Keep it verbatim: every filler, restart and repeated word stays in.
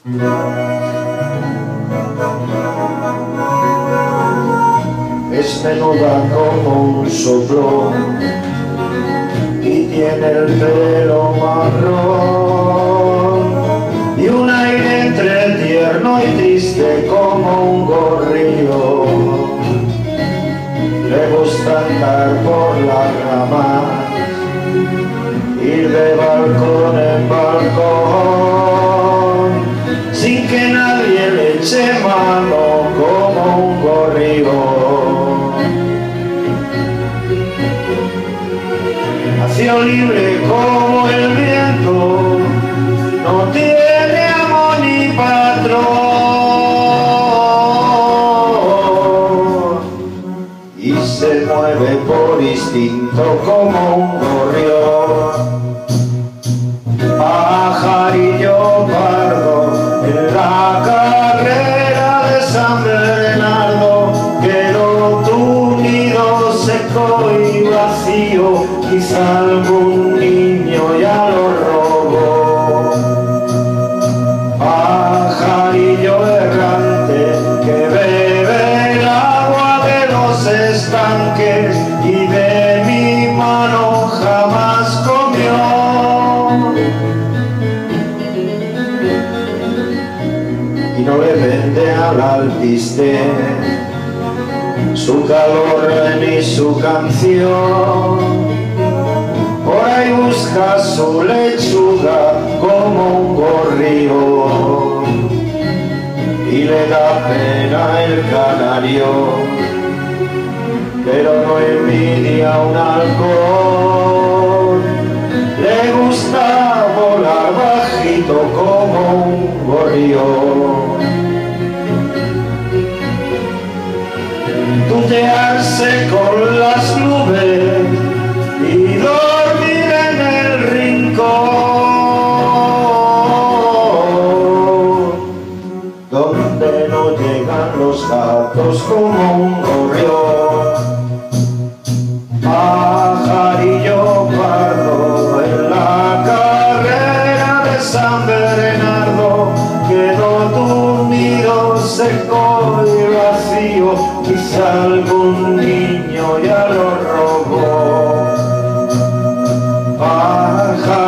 Es menuda como un soplo y tiene el pelo marrón y un aire entre tierno y triste como un gorrión. Le gusta andar por las ramas, ir de balcón en balcón, sin que nadie le eche mano como un gorrión. Nació libre como el viento, no tiene amo ni patrón, y se mueve por instinto como un gorrión. Pajarillo pardo en la carrera de San Bernardo, quedó tu nido seco y vacío, quizá algún niño ya lo robó. Pajarillo errante que bebe el agua de los estanques y de mi mano jamás comió. Y no le vende al alpiste su calor ni su canción. Por ahí busca su lechuga como un gorrión y le da pena el canario, pero no envidia un halcón. Le gusta volar bajito como un gorrión, tutearse con las nubes y dormir en el rincón, donde no llegan los gatos como un gorrión. Pajarillo pardo en la carrera de San Bernardo, quedó tu nido seco y vacío, quizá algún niño ya lo robó. Pajarillo